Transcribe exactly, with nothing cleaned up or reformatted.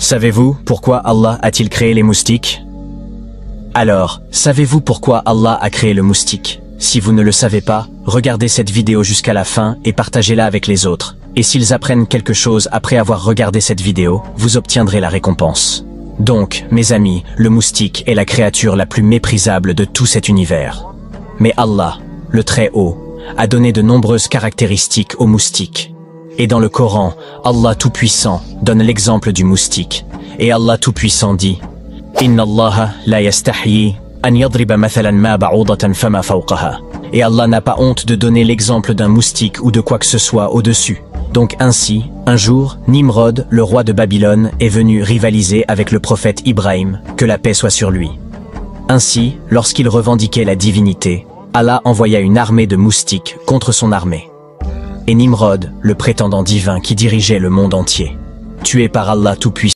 Savez-vous pourquoi Allah a-t-il créé les moustiques? Alors, savez-vous pourquoi Allah a créé le moustique? Si vous ne le savez pas, regardez cette vidéo jusqu'à la fin et partagez-la avec les autres. Et s'ils apprennent quelque chose après avoir regardé cette vidéo, vous obtiendrez la récompense. Donc, mes amis, le moustique est la créature la plus méprisable de tout cet univers. Mais Allah, le Très-Haut, a donné de nombreuses caractéristiques au moustique. Et dans le Coran, Allah Tout-Puissant donne l'exemple du moustique. Et Allah Tout-Puissant dit « Inna Allaha la yastahyi an yadriba mathalan ma ba'udatan fama fawqaha » Et Allah n'a pas honte de donner l'exemple d'un moustique ou de quoi que ce soit au-dessus. Donc ainsi, un jour, Nimrod, le roi de Babylone, est venu rivaliser avec le prophète Ibrahim, que la paix soit sur lui. Ainsi, lorsqu'il revendiquait la divinité, Allah envoya une armée de moustiques contre son armée. Et Nimrod, le prétendant divin qui dirigeait le monde entier, tué par Allah Tout-Puissant.